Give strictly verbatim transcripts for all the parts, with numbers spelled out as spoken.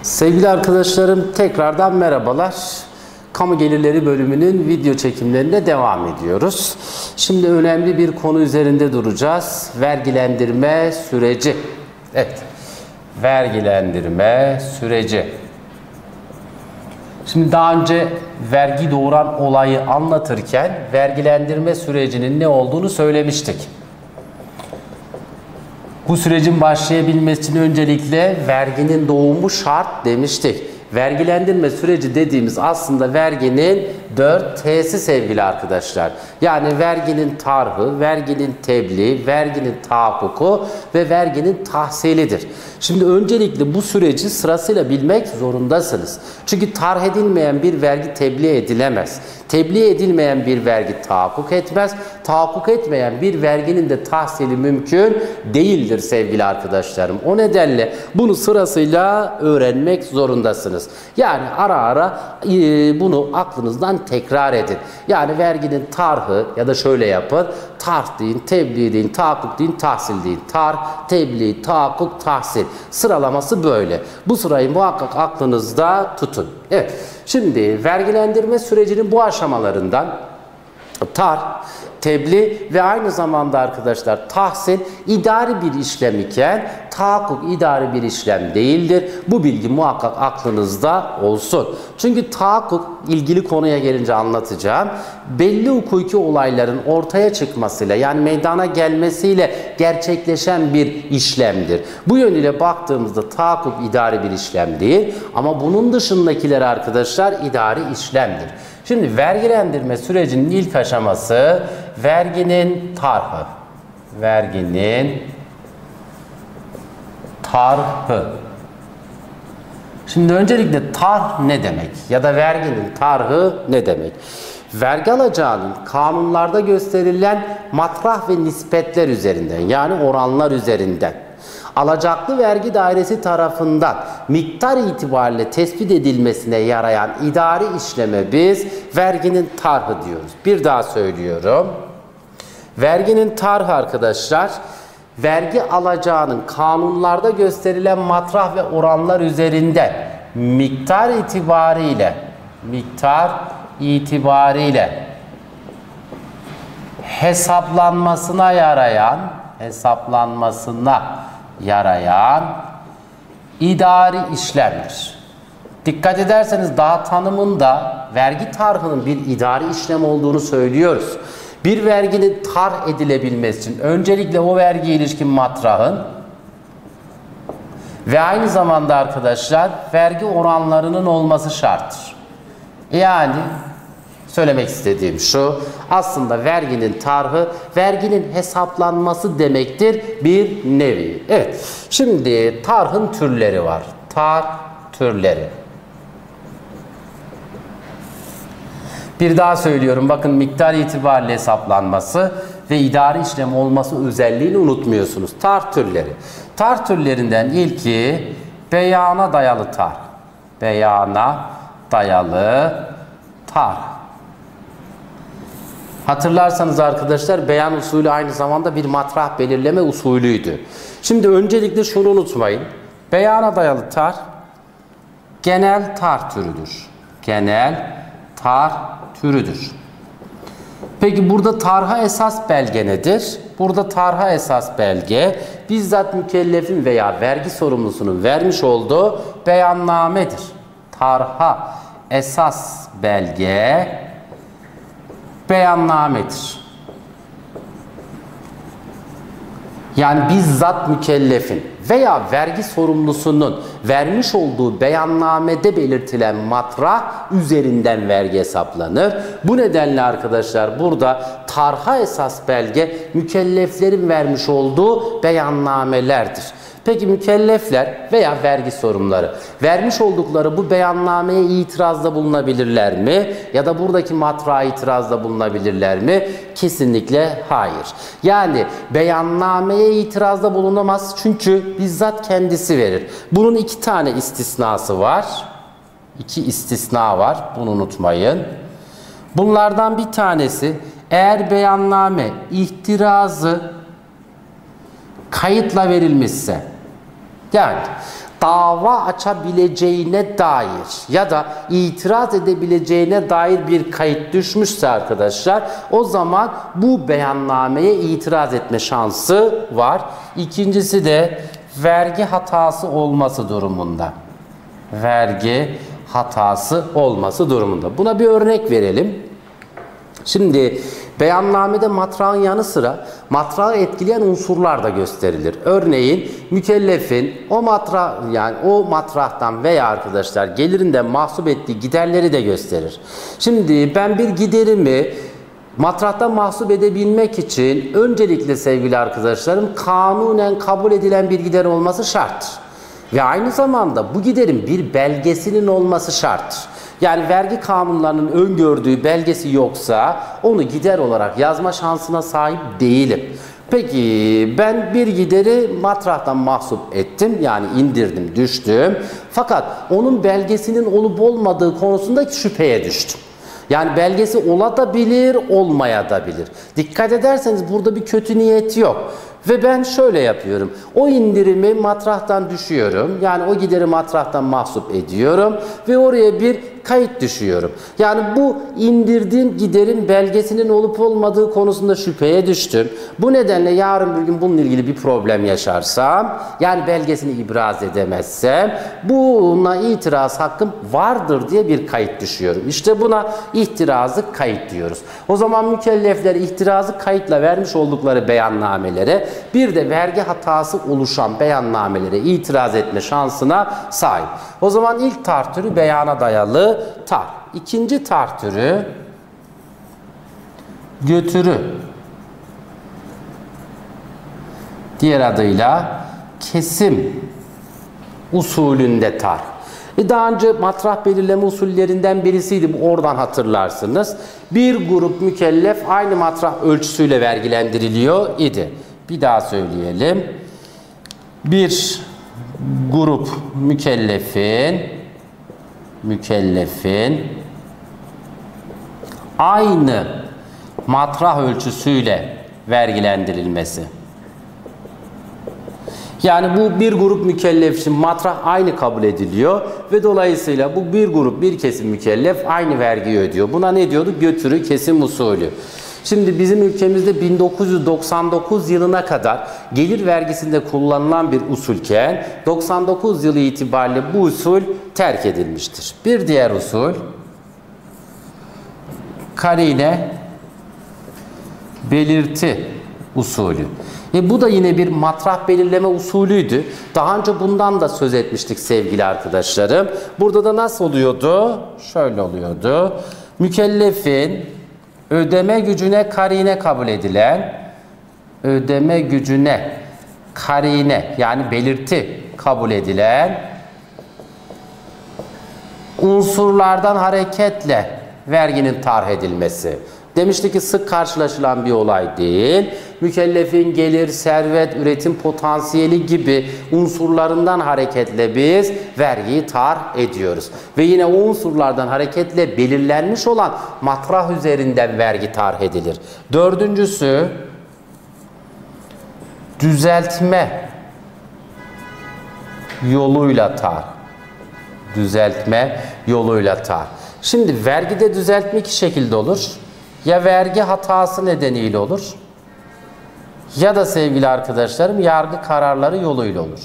Sevgili arkadaşlarım, tekrardan merhabalar. Kamu gelirleri bölümünün video çekimlerine devam ediyoruz. Şimdi önemli bir konu üzerinde duracağız. Vergilendirme süreci. Evet, vergilendirme süreci. Şimdi daha önce vergi doğuran olayı anlatırken vergilendirme sürecinin ne olduğunu söylemiştik. Bu sürecin başlayabilmesi için öncelikle verginin doğumu şart demiştik. Vergilendirme süreci dediğimiz aslında verginin dört T'si sevgili arkadaşlar. Yani verginin tarhı, verginin tebliği, verginin tahakkuku ve verginin tahsilidir. Şimdi öncelikle bu süreci sırasıyla bilmek zorundasınız. Çünkü tarh edilmeyen bir vergi tebliğ edilemez. Tebliğ edilmeyen bir vergi tahakkuk etmez. Tahakkuk etmeyen bir verginin de tahsili mümkün değildir sevgili arkadaşlarım. O nedenle bunu sırasıyla öğrenmek zorundasınız. Yani ara ara e, bunu aklınızdan tekrar edin. Yani verginin tarhı ya da şöyle yapın. Tarh deyin, tebliğ deyin, tahakkuk deyin, tahsil deyin. Tarh, tebliğ, tahakkuk, tahsil. Sıralaması böyle. Bu sırayı muhakkak aklınızda tutun. Evet. Şimdi vergilendirme sürecinin bu aşamalarından tarh, tebliğ ve aynı zamanda arkadaşlar tahsil idari bir işlem iken tahakkuk idari bir işlem değildir. Bu bilgi muhakkak aklınızda olsun. Çünkü tahakkuk ilgili konuya gelince anlatacağım. Belli hukuki olayların ortaya çıkmasıyla yani meydana gelmesiyle gerçekleşen bir işlemdir. Bu yönüyle baktığımızda tahakkuk idari bir işlem değil ama bunun dışındakiler arkadaşlar idari işlemdir. Şimdi vergilendirme sürecinin ilk aşaması verginin tarhı. Verginin tarhı. Şimdi öncelikle tarh ne demek? Ya da verginin tarhı ne demek? Vergi alacağının kanunlarda gösterilen matrah ve nispetler üzerinden yani oranlar üzerinden alacaklı vergi dairesi tarafından miktar itibariyle tespit edilmesine yarayan idari işleme biz verginin tarhı diyoruz. Bir daha söylüyorum. Verginin tarhı arkadaşlar, vergi alacağının kanunlarda gösterilen matrah ve oranlar üzerinden miktar itibariyle miktar itibariyle hesaplanmasına yarayan hesaplanmasına yarayan idari işlemdir. Dikkat ederseniz daha tanımında vergi tarhının bir idari işlem olduğunu söylüyoruz. Bir verginin tarh edilebilmesi için öncelikle o vergiye ilişkin matrahın ve aynı zamanda arkadaşlar vergi oranlarının olması şarttır. Yani söylemek istediğim şu, aslında verginin tarhı, verginin hesaplanması demektir bir nevi. Evet, şimdi tarhın türleri var. Tarh türleri. Bir daha söylüyorum, bakın miktar itibariyle hesaplanması ve idari işlem olması özelliğini unutmuyorsunuz. Tarh türleri. Tarh türlerinden ilki beyana dayalı tarh. Beyana dayalı tarh. Hatırlarsanız arkadaşlar beyan usulü aynı zamanda bir matrah belirleme usulüydü. Şimdi öncelikle şunu unutmayın. Beyana dayalı tarh genel tarh türüdür. Genel tarh türüdür. Peki burada tarha esas belge nedir? Burada tarha esas belge bizzat mükellefin veya vergi sorumlusunun vermiş olduğu beyannamedir. Tarha esas belge beyannamedir. Yani bizzat mükellefin veya vergi sorumlusunun vermiş olduğu beyannamede belirtilen matrah üzerinden vergi hesaplanır. Bu nedenle arkadaşlar burada tarha esas belge mükelleflerin vermiş olduğu beyannamelerdir. Peki mükellefler veya vergi sorumluları vermiş oldukları bu beyannameye itirazda bulunabilirler mi? Ya da buradaki matrağa itirazda bulunabilirler mi? Kesinlikle hayır. Yani beyannameye itirazda bulunamaz çünkü bizzat kendisi verir. Bunun iki tane istisnası var. İki istisna var. Bunu unutmayın. Bunlardan bir tanesi eğer beyanname ihtirazı kayıtla verilmişse, yani dava açabileceğine dair ya da itiraz edebileceğine dair bir kayıt düşmüşse arkadaşlar, o zaman bu beyannameye itiraz etme şansı var. İkincisi de vergi hatası olması durumunda. Vergi hatası olması durumunda. Buna bir örnek verelim. Şimdi beyannamede matrağın yanı sıra matrağı etkileyen unsurlar da gösterilir. Örneğin mükellefin o matra yani o matrahtan veya arkadaşlar gelirinden mahsup ettiği giderleri de gösterir. Şimdi ben bir giderimi matrahtan mahsup edebilmek için öncelikle sevgili arkadaşlarım kanunen kabul edilen bir gider olması şarttır. Ve aynı zamanda bu giderin bir belgesinin olması şarttır. Yani vergi kanunlarının öngördüğü belgesi yoksa onu gider olarak yazma şansına sahip değilim. Peki ben bir gideri matrahtan mahsup ettim, yani indirdim, düştüm. Fakat onun belgesinin olup olmadığı konusunda şüpheye düştüm. Yani belgesi olabilir, olmayabilir. Dikkat ederseniz burada bir kötü niyet yok. Ve ben şöyle yapıyorum. O indirimi matrahtan düşüyorum. Yani o gideri matrahtan mahsup ediyorum. Ve oraya bir kayıt düşüyorum. Yani bu indirdiğim giderin belgesinin olup olmadığı konusunda şüpheye düştüm. Bu nedenle yarın bir gün bununla ilgili bir problem yaşarsam, yani belgesini ibraz edemezsem, buna itiraz hakkım vardır diye bir kayıt düşüyorum. İşte buna ihtirazı kayıt diyoruz. O zaman mükellefler ihtirazı kayıtla vermiş oldukları beyannamelere, bir de vergi hatası oluşan beyannamelere itiraz etme şansına sahip. O zaman ilk tar türü beyana dayalı tar. İkinci tar türü götürü. Diğer adıyla kesim usulünde tar. E daha önce matrah belirleme usullerinden birisiydi. Bu, oradan hatırlarsınız. Bir grup mükellef aynı matrah ölçüsüyle vergilendiriliyor idi. Bir daha söyleyelim. Bir grup mükellefin mükellefin aynı matrah ölçüsüyle vergilendirilmesi. Yani bu bir grup mükellef için matrah aynı kabul ediliyor ve dolayısıyla bu bir grup, bir kesim mükellef aynı vergiyi ödüyor. Buna ne diyorduk? Götürü kesim usulü. Şimdi bizim ülkemizde bin dokuz yüz doksan dokuz yılına kadar gelir vergisinde kullanılan bir usulken doksan dokuz yılı itibariyle bu usul terk edilmiştir. Bir diğer usul karine belirti usulü. E bu da yine bir matrah belirleme usulüydü. Daha önce bundan da söz etmiştik sevgili arkadaşlarım. Burada da nasıl oluyordu? Şöyle oluyordu. Mükellefin ödeme gücüne karine kabul edilen, ödeme gücüne karine yani belirti kabul edilen unsurlardan hareketle verginin tarh edilmesi. Demiştik ki sık karşılaşılan bir olay değil. Mükellefin gelir, servet, üretim potansiyeli gibi unsurlarından hareketle biz vergiyi tarh ediyoruz. Ve yine o unsurlardan hareketle belirlenmiş olan matrah üzerinden vergi tarh edilir. Dördüncüsü düzeltme yoluyla tarh. Düzeltme yoluyla tarh. Şimdi vergide düzeltme iki şekilde olur. Ya vergi hatası nedeniyle olur ya da sevgili arkadaşlarım yargı kararları yoluyla olur.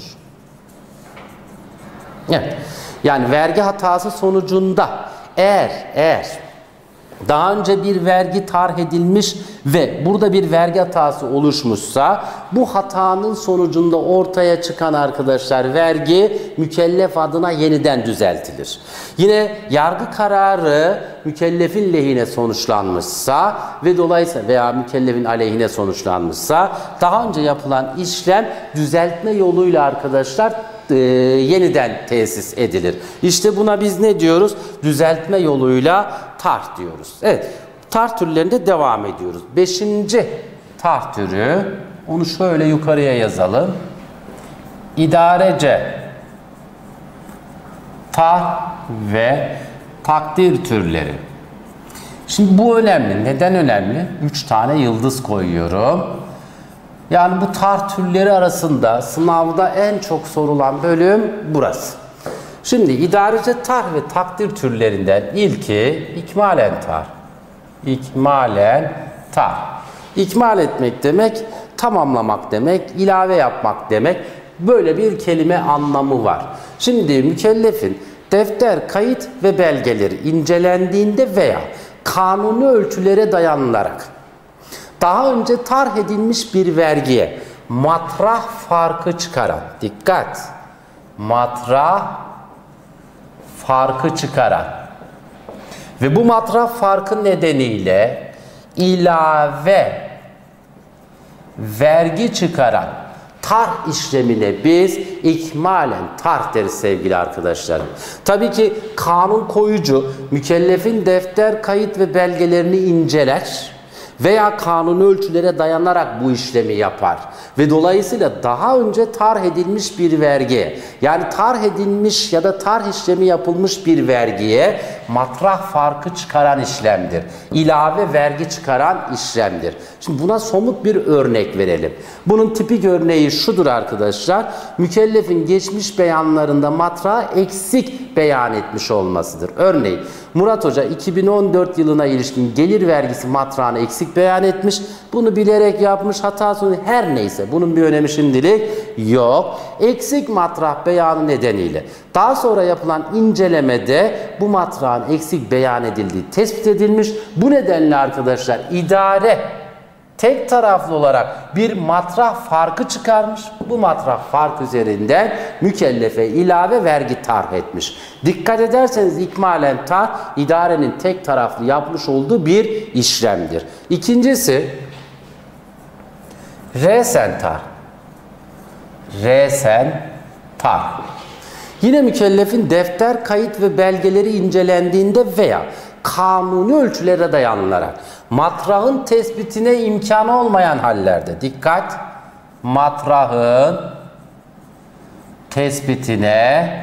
Evet. Yani vergi hatası sonucunda eğer eğer daha önce bir vergi tarh edilmiş ve burada bir vergi hatası oluşmuşsa bu hatanın sonucunda ortaya çıkan arkadaşlar vergi mükellef adına yeniden düzeltilir. Yine yargı kararı mükellefin lehine sonuçlanmışsa ve dolayısıyla veya mükellefin aleyhine sonuçlanmışsa daha önce yapılan işlem düzeltme yoluyla arkadaşlar e, yeniden tesis edilir. İşte buna biz ne diyoruz? Düzeltme yoluyla tarh diyoruz. Evet, tarh türlerinde devam ediyoruz. Beşinci tarh türü, onu şöyle yukarıya yazalım. İdarece tarh ve takdir türleri. Şimdi bu önemli. Neden önemli? Üç tane yıldız koyuyorum. Yani bu tar türleri arasında sınavda en çok sorulan bölüm burası. Şimdi idareci tar ve takdir türlerinden ilki ikmalen tar. İkmalen tar. İkmal etmek demek, tamamlamak demek, ilave yapmak demek. Böyle bir kelime anlamı var. Şimdi mükellefin defter, kayıt ve belgeleri incelendiğinde veya kanuni ölçülere dayanılarak daha önce tarh edilmiş bir vergiye matrah farkı çıkaran, dikkat, matrah farkı çıkaran ve bu matrah farkı nedeniyle ilave vergi çıkaran tarh işlemine biz ikmalen tarh deriz sevgili arkadaşlarım. Tabii ki kanun koyucu mükellefin defter, kayıt ve belgelerini inceler veya kanuni ölçülere dayanarak bu işlemi yapar. Ve dolayısıyla daha önce tarh edilmiş bir vergiye, yani tarh edilmiş ya da tarh işlemi yapılmış bir vergiye matrah farkı çıkaran işlemdir. İlave vergi çıkaran işlemdir. Şimdi buna somut bir örnek verelim. Bunun tipik örneği şudur arkadaşlar. Mükellefin geçmiş beyanlarında matrahı eksik beyan etmiş olmasıdır. Örneğin Murat Hoca iki bin on dört yılına ilişkin gelir vergisi matrahını eksik beyan etmiş. Bunu bilerek yapmış, hatasını her neyse. Bunun bir önemi şimdilik yok. Eksik matrah beyanı nedeniyle daha sonra yapılan incelemede bu matrahın eksik beyan edildiği tespit edilmiş. Bu nedenle arkadaşlar idare tek taraflı olarak bir matrah farkı çıkarmış. Bu matrah fark üzerinden mükellefe ilave vergi tarh etmiş. Dikkat ederseniz ikmalen tarh idarenin tek taraflı yapmış olduğu bir işlemdir. İkincisi resen tarh. Resen tarh. Yine mükellefin defter, kayıt ve belgeleri incelendiğinde veya kanuni ölçülere dayanılarak matrahın tespitine imkanı olmayan hallerde, dikkat, matrahın tespitine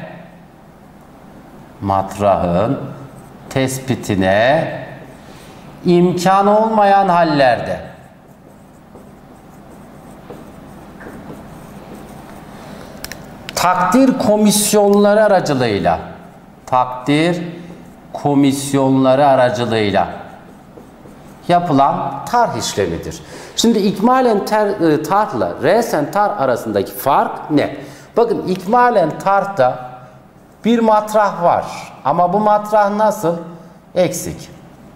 matrahın tespitine imkanı olmayan hallerde takdir komisyonları aracılığıyla takdir komisyonları aracılığıyla yapılan tarh işlemidir. Şimdi ikmalen ter, tarhla resen tarh arasındaki fark ne? Bakın ikmalen tarhta bir matrah var ama bu matrah nasıl? Eksik.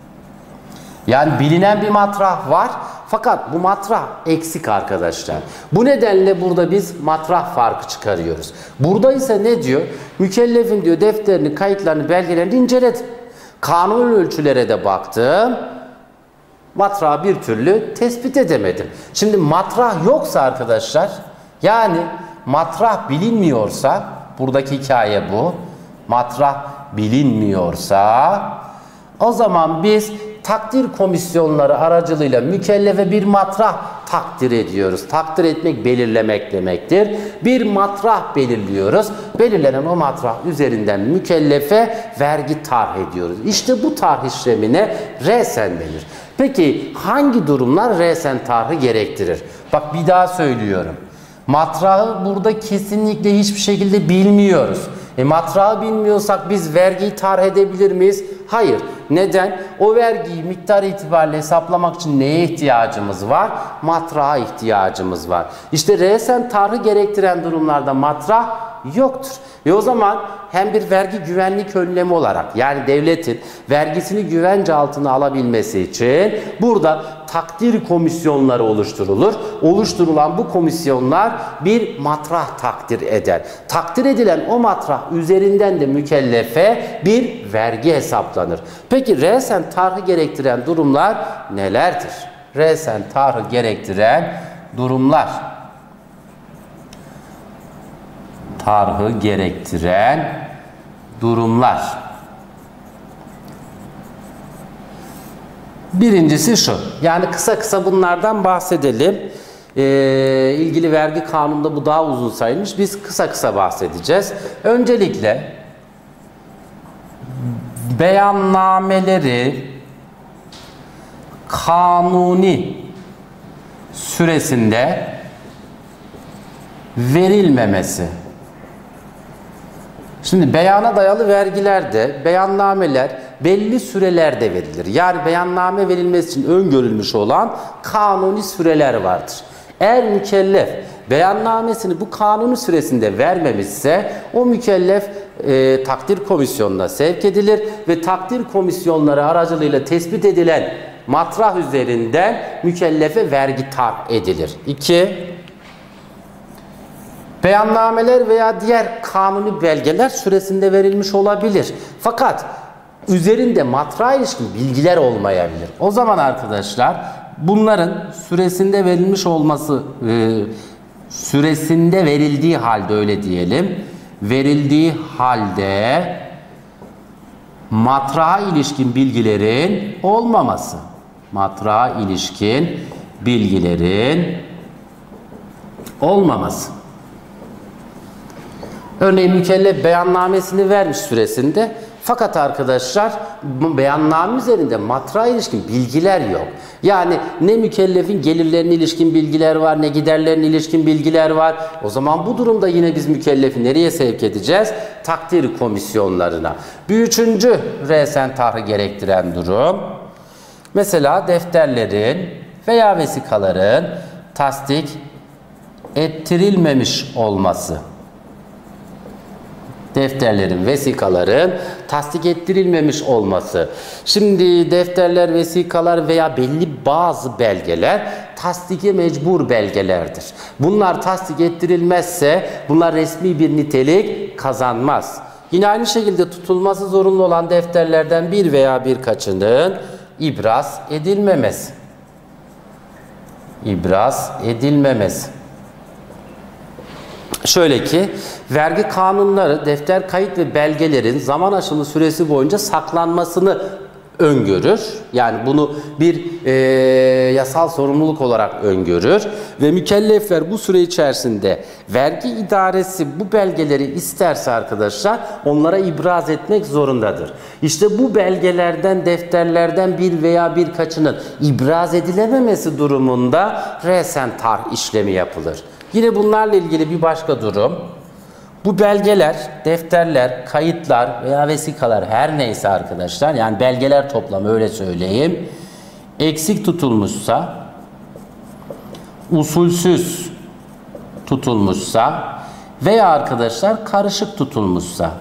Yani bilinen bir matrah var fakat bu matrah eksik arkadaşlar. Bu nedenle burada biz matrah farkı çıkarıyoruz. Burada ise ne diyor? Mükellefin diyor defterini, kayıtlarını, belgelerini inceledim. Kanun ölçülere de baktım. Matrahı bir türlü tespit edemedim. Şimdi matrah yoksa arkadaşlar, yani matrah bilinmiyorsa, buradaki hikaye bu. Matrah bilinmiyorsa o zaman biz takdir komisyonları aracılığıyla mükellefe bir matrah takdir ediyoruz. Takdir etmek belirlemek demektir. Bir matrah belirliyoruz. Belirlenen o matrah üzerinden mükellefe vergi tarh ediyoruz. İşte bu tarh işlemine resen denir. Peki hangi durumlar resen tarhı gerektirir? Bak bir daha söylüyorum. Matrahı burada kesinlikle hiçbir şekilde bilmiyoruz. E matrahı bilmiyorsak biz vergiyi tarh edebilir miyiz? Hayır. Neden? O vergiyi miktar itibariyle hesaplamak için neye ihtiyacımız var? Matraha ihtiyacımız var. İşte resen tarhı gerektiren durumlarda matrah yoktur. Ve o zaman hem bir vergi güvenlik önlemi olarak, yani devletin vergisini güvence altına alabilmesi için burada takdir komisyonları oluşturulur. Oluşturulan bu komisyonlar bir matrah takdir eder. Takdir edilen o matrah üzerinden de mükellefe bir vergi hesaplanır. Peki resen tarhı gerektiren durumlar nelerdir? Resen tarhı gerektiren durumlar. Tarhı gerektiren durumlar. Birincisi şu, yani kısa kısa bunlardan bahsedelim. Ee, ilgili vergi kanununda bu daha uzun sayılmış. Biz kısa kısa bahsedeceğiz. Öncelikle beyannameleri kanuni süresinde verilmemesi. Şimdi beyana dayalı vergilerde beyannameler belli sürelerde verilir. Yani beyanname verilmesi için öngörülmüş olan kanuni süreler vardır. Eğer mükellef beyannamesini bu kanuni süresinde vermemişse o mükellef e, takdir komisyonuna sevk edilir ve takdir komisyonları aracılığıyla tespit edilen matrah üzerinden mükellefe vergi tarh edilir. İki, beyannameler veya diğer kanuni belgeler süresinde verilmiş olabilir. Fakat üzerinde matraha ilişkin bilgiler olmayabilir. O zaman arkadaşlar bunların süresinde verilmiş olması, e, süresinde verildiği halde öyle diyelim, verildiği halde matraha ilişkin bilgilerin olmaması. Matraha ilişkin bilgilerin olmaması. Örneğin mükellef beyannamesini vermiş süresinde fakat arkadaşlar beyanname üzerinde matraha ilişkin bilgiler yok. Yani ne mükellefin gelirlerine ilişkin bilgiler var ne giderlerine ilişkin bilgiler var. O zaman bu durumda yine biz mükellefi nereye sevk edeceğiz? Takdir komisyonlarına. Bir üçüncü resen tarhı gerektiren durum. Mesela defterlerin veya vesikaların tasdik ettirilmemiş olması. Defterlerin, vesikaların tasdik ettirilmemiş olması. Şimdi defterler, vesikalar veya belli bazı belgeler tasdike mecbur belgelerdir. Bunlar tasdik ettirilmezse bunlar resmi bir nitelik kazanmaz. Yine aynı şekilde tutulması zorunlu olan defterlerden bir veya birkaçının ibraz edilmemesi. İbraz edilmemesi. Şöyle ki, vergi kanunları defter, kayıt ve belgelerin zaman aşımı süresi boyunca saklanmasını öngörür. Yani bunu bir e, yasal sorumluluk olarak öngörür. Ve mükellefler bu süre içerisinde vergi idaresi bu belgeleri isterse arkadaşlar onlara ibraz etmek zorundadır. İşte bu belgelerden, defterlerden bir veya birkaçının ibraz edilememesi durumunda resen tarh işlemi yapılır. Yine bunlarla ilgili bir başka durum. Bu belgeler, defterler, kayıtlar veya vesikalar her neyse arkadaşlar, yani belgeler toplamı öyle söyleyeyim, eksik tutulmuşsa, usulsüz tutulmuşsa veya arkadaşlar karışık tutulmuşsa,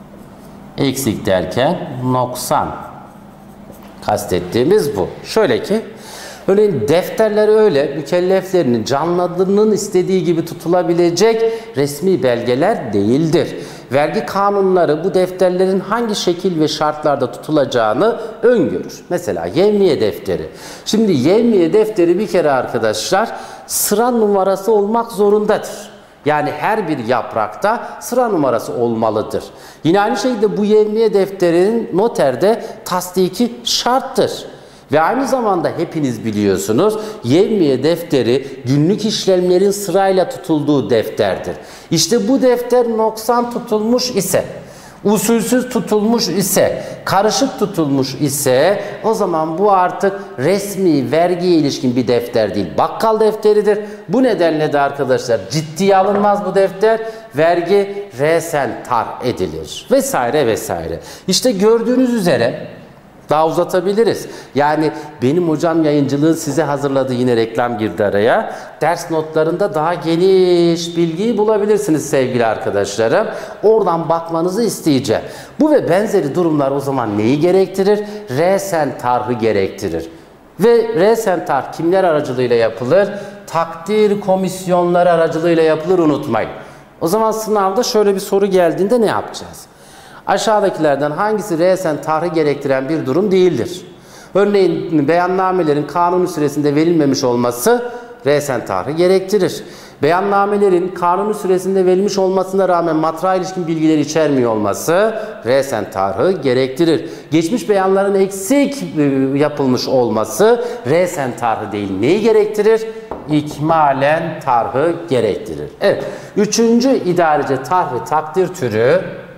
eksik derken noksan kastettiğimiz bu. Şöyle ki, örneğin defterler öyle mükelleflerinin canlılarının istediği gibi tutulabilecek resmi belgeler değildir. Vergi kanunları bu defterlerin hangi şekil ve şartlarda tutulacağını öngörür. Mesela yevmiye defteri. Şimdi yevmiye defteri bir kere arkadaşlar sıra numarası olmak zorundadır. Yani her bir yaprakta sıra numarası olmalıdır. Yine aynı şekilde bu yevmiye defterinin noterde tasdiki şarttır. Ve aynı zamanda hepiniz biliyorsunuz yevmiye defteri günlük işlemlerin sırayla tutulduğu defterdir. İşte bu defter noksan tutulmuş ise, usulsüz tutulmuş ise, karışık tutulmuş ise o zaman bu artık resmi vergiye ilişkin bir defter değil, bakkal defteridir. Bu nedenle de arkadaşlar ciddiye alınmaz bu defter, vergi resen tarh edilir vesaire vesaire. İşte gördüğünüz üzere daha uzatabiliriz. Yani benim hocam yayıncılığı size hazırladı, yine reklam girdi araya. Ders notlarında daha geniş bilgiyi bulabilirsiniz sevgili arkadaşlarım. Oradan bakmanızı isteyeceğim. Bu ve benzeri durumlar o zaman neyi gerektirir? Resen tarhı gerektirir. Ve resen tarh kimler aracılığıyla yapılır? Takdir komisyonları aracılığıyla yapılır, unutmayın. O zaman sınavda şöyle bir soru geldiğinde ne yapacağız? Aşağıdakilerden hangisi resen tarhı gerektiren bir durum değildir? Örneğin beyannamelerin kanuni süresinde verilmemiş olması resen tarhı gerektirir. Beyannamelerin kanuni süresinde verilmiş olmasına rağmen matraha ilişkin bilgileri içermiyor olması resen tarhı gerektirir. Geçmiş beyanların eksik yapılmış olması resen tarhı değil, neyi gerektirir? İkmalen tarhı gerektirir. Evet, üçüncü idarece tarh ve takdir türü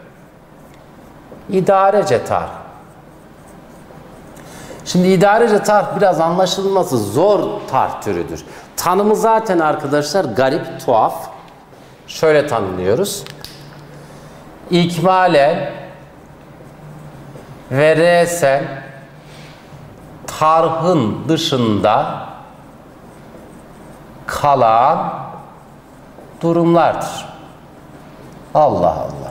İdarece tarh. Şimdi idarece tarh biraz anlaşılması zor tarh türüdür. Tanımı zaten arkadaşlar garip, tuhaf. şöyle tanımlıyoruz. İkmalen ve resen tarhın dışında kalan durumlardır. Allah Allah.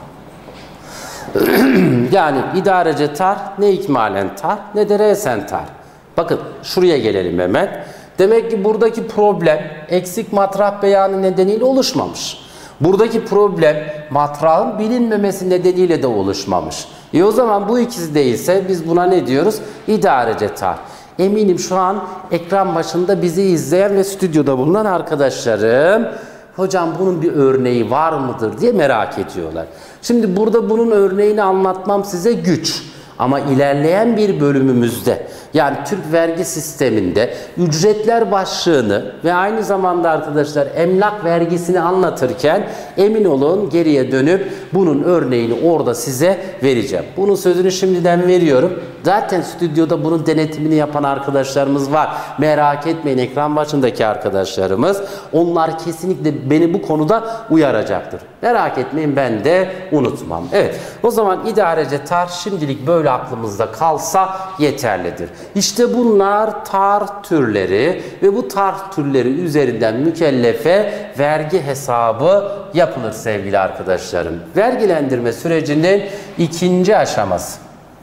Yani idarece tar ne ikmalen tar ne de resen tar. Bakın şuraya gelelim hemen. Demek ki buradaki problem eksik matrah beyanı nedeniyle oluşmamış. Buradaki problem matrahın bilinmemesi nedeniyle de oluşmamış. E o zaman bu ikisi değilse biz buna ne diyoruz? İdarece tar. Eminim şu an ekran başında bizi izleyen ve stüdyoda bulunan arkadaşlarım, hocam bunun bir örneği var mıdır diye merak ediyorlar. Şimdi burada bunun örneğini anlatmam size güç. Ama ilerleyen bir bölümümüzde, yani Türk vergi sisteminde ücretler başlığını ve aynı zamanda arkadaşlar emlak vergisini anlatırken emin olun geriye dönüp bunun örneğini orada size vereceğim. Bunun sözünü şimdiden veriyorum. Zaten stüdyoda bunun denetimini yapan arkadaşlarımız var. Merak etmeyin, ekran başındaki arkadaşlarımız. Onlar kesinlikle beni bu konuda uyaracaktır. Merak etmeyin, ben de unutmam. Evet, o zaman idarece tar şimdilik böyle aklımızda kalsa yeterlidir. İşte bunlar tar türleri ve bu tar türleri üzerinden mükellefe vergi hesabı yapılır sevgili arkadaşlarım. Vergilendirme sürecinin ikinci aşaması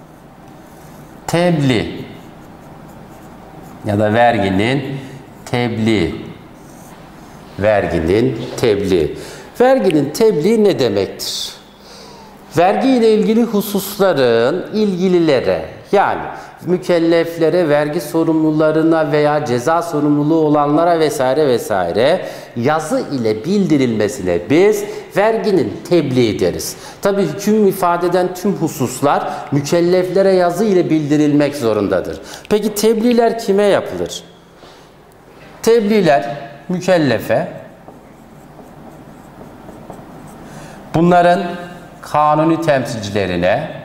tebliğ ya da verginin tebliği. Verginin tebliği. Verginin tebliği ne demektir? Vergi ile ilgili hususların ilgililere, yani mükelleflere, vergi sorumlularına veya ceza sorumluluğu olanlara vesaire vesaire yazı ile bildirilmesine biz verginin tebliği deriz. Tabii hüküm ifade eden tüm hususlar mükelleflere yazı ile bildirilmek zorundadır. Peki tebliğler kime yapılır? Tebliğler mükellefe, bunların kanuni temsilcilerine,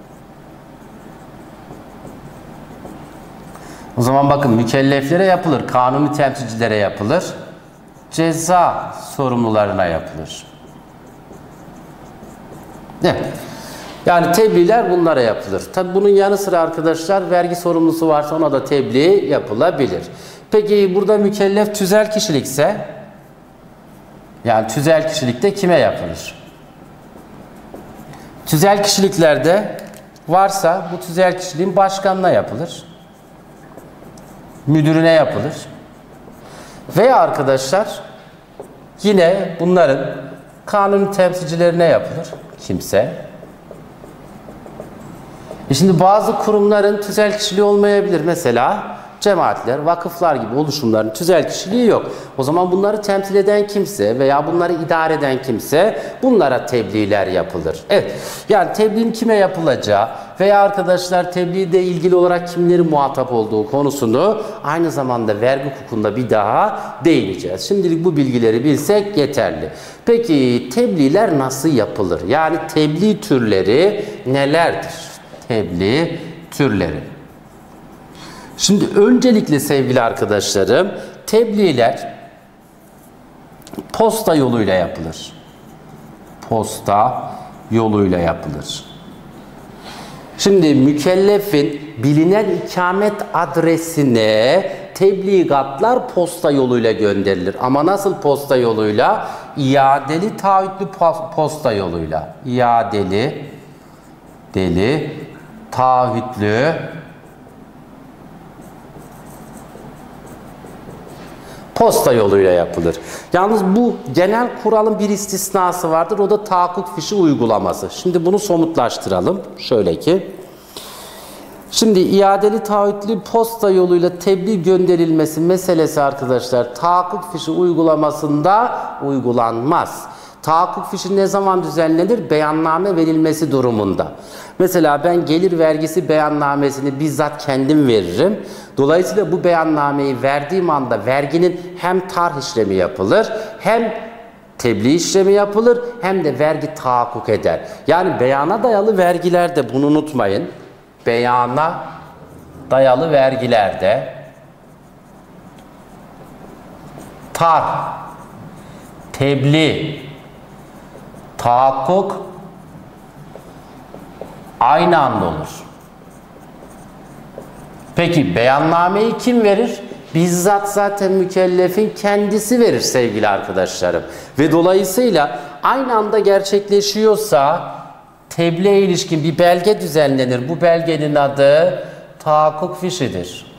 o zaman bakın mükelleflere yapılır, kanuni temsilcilere yapılır, ceza sorumlularına yapılır. Evet. Yani tebliğler bunlara yapılır. Tabi bunun yanı sıra arkadaşlar vergi sorumlusu varsa ona da tebliğ yapılabilir. Peki burada mükellef tüzel kişilikse, yani tüzel kişilikte kime yapılır? Tüzel kişiliklerde varsa bu tüzel kişiliğin başkanına yapılır, müdürüne yapılır veya arkadaşlar yine bunların kanuni temsilcilerine yapılır kimse. E şimdi bazı kurumların tüzel kişiliği olmayabilir. Mesela cemaatler, vakıflar gibi oluşumların tüzel kişiliği yok. O zaman bunları temsil eden kimse veya bunları idare eden kimse, bunlara tebliğler yapılır. Evet, yani tebliğin kime yapılacağı veya arkadaşlar tebliğde ilgili olarak kimlerin muhatap olduğu konusunu aynı zamanda vergi hukukunda bir daha değineceğiz. Şimdilik bu bilgileri bilsek yeterli. Peki tebliğler nasıl yapılır? Yani tebliğ türleri nelerdir? Tebliğ türleri. Şimdi öncelikle sevgili arkadaşlarım, tebliğler posta yoluyla yapılır. Posta yoluyla yapılır. Şimdi mükellefin bilinen ikamet adresine tebligatlar posta yoluyla gönderilir. Ama nasıl posta yoluyla? İadeli taahhütlü posta yoluyla. İadeli deli taahhütlü posta yoluyla yapılır. Yalnız bu genel kuralın bir istisnası vardır. O da tahakkuk fişi uygulaması. Şimdi bunu somutlaştıralım. Şöyle ki, şimdi iadeli taahhütlü posta yoluyla tebliğ gönderilmesi meselesi arkadaşlar tahakkuk fişi uygulamasında uygulanmaz. Tahakkuk fişi ne zaman düzenlenir? Beyanname verilmesi durumunda. Mesela ben gelir vergisi beyannamesini bizzat kendim veririm. Dolayısıyla bu beyannameyi verdiğim anda verginin hem tarh işlemi yapılır, hem tebliğ işlemi yapılır, hem de vergi tahakkuk eder. Yani beyana dayalı vergilerde, bunu unutmayın, beyana dayalı vergilerde tarh, tebliğ tahakkuk aynı anda olur. Peki beyannameyi kim verir? Bizzat zaten mükellefin kendisi verir sevgili arkadaşlarım. Ve dolayısıyla aynı anda gerçekleşiyorsa tebliğe ilişkin bir belge düzenlenir. Bu belgenin adı tahakkuk fişidir.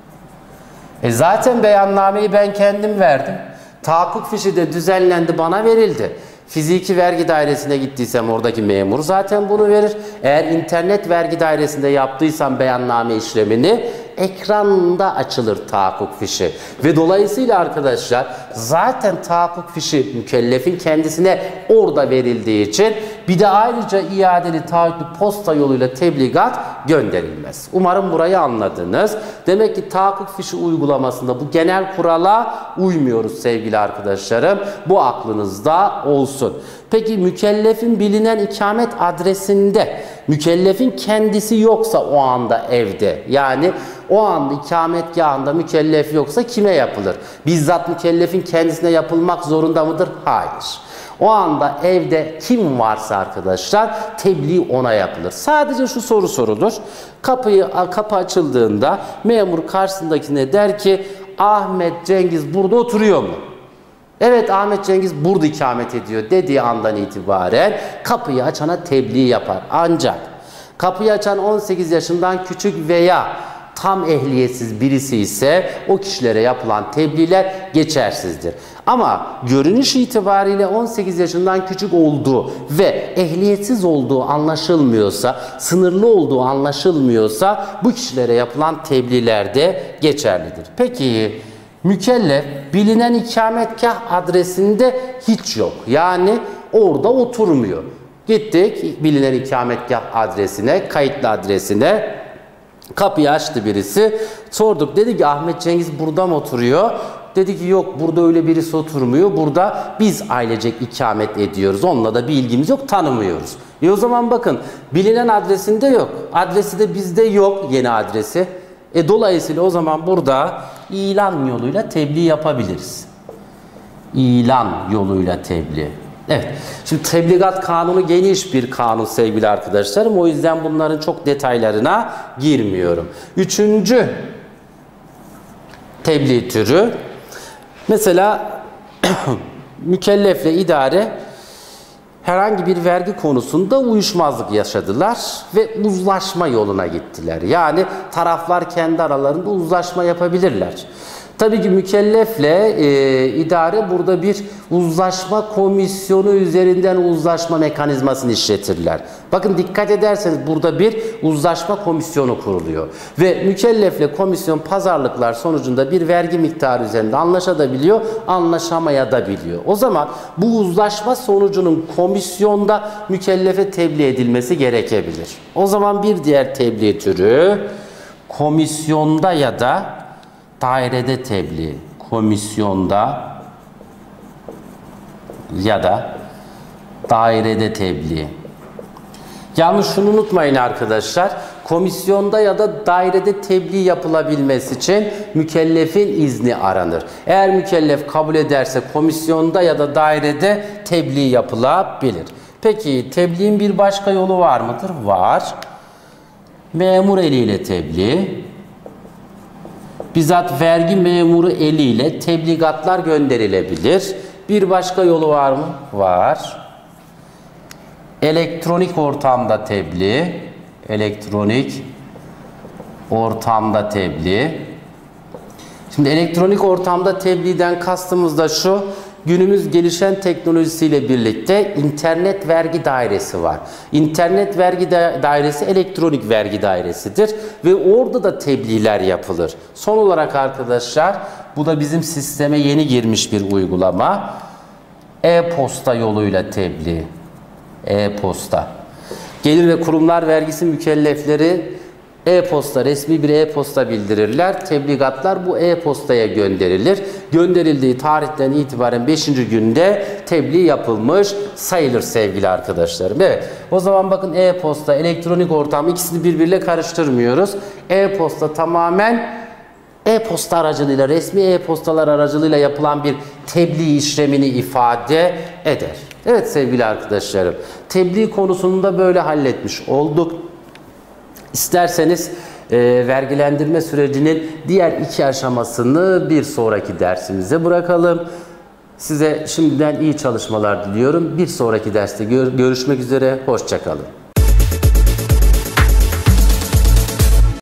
E zaten beyannameyi ben kendim verdim. Tahakkuk fişi de düzenlendi, bana verildi. Fiziki vergi dairesine gittiysem oradaki memur zaten bunu verir. Eğer internet vergi dairesinde yaptıysam beyanname işlemini, ekranda açılır tahakkuk fişi. Ve dolayısıyla arkadaşlar zaten tahakkuk fişi mükellefin kendisine orada verildiği için bir de ayrıca iadeli taahhütlü posta yoluyla tebligat gönderilmez. Umarım burayı anladınız. Demek ki tahakkuk fişi uygulamasında bu genel kurala uymuyoruz sevgili arkadaşlarım. Bu aklınızda olsun. Peki mükellefin bilinen ikamet adresinde mükellefin kendisi yoksa o anda evde, yani o anda ikametgahında mükellef yoksa kime yapılır? Bizzat mükellefin kendisine yapılmak zorunda mıdır? Hayır. O anda evde kim varsa arkadaşlar tebliğ ona yapılır. Sadece şu soru sorulur. Kapıyı, kapı açıldığında memur karşısındakine der ki Ahmet Cengiz burada oturuyor mu? Evet, Ahmet Cengiz burada ikamet ediyor dediği andan itibaren kapıyı açana tebliğ yapar. Ancak kapıyı açan on sekiz yaşından küçük veya tam ehliyetsiz birisi ise o kişilere yapılan tebliğler geçersizdir. Ama görünüş itibariyle on sekiz yaşından küçük olduğu ve ehliyetsiz olduğu anlaşılmıyorsa, sınırlı olduğu anlaşılmıyorsa bu kişilere yapılan tebliğler de geçerlidir. Peki mükellef bilinen ikametgah adresinde hiç yok. Yani orada oturmuyor. Gittik bilinen ikametgah adresine, kayıtlı adresine. Kapıyı açtı birisi. Sorduk, dedi ki Ahmet Cengiz burada mı oturuyor? Dedi ki yok, burada öyle birisi oturmuyor. Burada biz ailecek ikamet ediyoruz. Onunla da bir ilgimiz yok, tanımıyoruz. E o zaman bakın bilinen adresinde yok. Adresi de bizde yok, yeni adresi. E dolayısıyla o zaman burada ilan yoluyla tebliğ yapabiliriz. İlan yoluyla tebliğ. Evet. Şimdi tebligat kanunu geniş bir kanun sevgili arkadaşlarım. O yüzden bunların çok detaylarına girmiyorum. Üçüncü tebliğ türü. Mesela mükellefle idare herhangi bir vergi konusunda uyuşmazlık yaşadılar ve uzlaşma yoluna gittiler. Yani taraflar kendi aralarında uzlaşma yapabilirler. Tabii ki mükellefle e, idare burada bir uzlaşma komisyonu üzerinden uzlaşma mekanizmasını işletirler. Bakın dikkat ederseniz burada bir uzlaşma komisyonu kuruluyor. Ve mükellefle komisyon pazarlıklar sonucunda bir vergi miktarı üzerinde anlaşabiliyor, anlaşamayabiliyor. O zaman bu uzlaşma sonucunun komisyonda mükellefe tebliğ edilmesi gerekebilir. O zaman bir diğer tebliğ türü komisyonda ya da dairede tebliğ, komisyonda ya da dairede tebliğ. Yalnız şunu unutmayın arkadaşlar, komisyonda ya da dairede tebliğ yapılabilmesi için mükellefin izni aranır. Eğer mükellef kabul ederse komisyonda ya da dairede tebliğ yapılabilir. Peki tebliğin bir başka yolu var mıdır? Var. Memur eliyle tebliğ. Bizzat vergi memuru eliyle tebligatlar gönderilebilir. Bir başka yolu var mı? Var. Elektronik ortamda tebliğ. Elektronik ortamda tebliğ. Şimdi elektronik ortamda tebliğden kastımız da şu. Günümüz gelişen teknolojisiyle birlikte internet vergi dairesi var. İnternet vergi dairesi elektronik vergi dairesidir ve orada da tebliğler yapılır. Son olarak arkadaşlar, bu da bizim sisteme yeni girmiş bir uygulama. E-posta yoluyla tebliğ. E-posta. Gelir ve kurumlar vergisi mükellefleri e-posta, resmi bir e-posta bildirirler. Tebligatlar bu e-postaya gönderilir. Gönderildiği tarihten itibaren beşinci günde tebliğ yapılmış sayılır sevgili arkadaşlarım. Evet. O zaman bakın e-posta, elektronik ortam, ikisini birbiriyle karıştırmıyoruz. E-posta tamamen e-posta aracılığıyla, resmi e-postalar aracılığıyla yapılan bir tebliğ işlemini ifade eder. Evet sevgili arkadaşlarım, tebliğ konusunu da böyle halletmiş olduk. İsterseniz e, vergilendirme sürecinin diğer iki aşamasını bir sonraki dersimize bırakalım. Size şimdiden iyi çalışmalar diliyorum. Bir sonraki derste gör görüşmek üzere, hoşça kalın.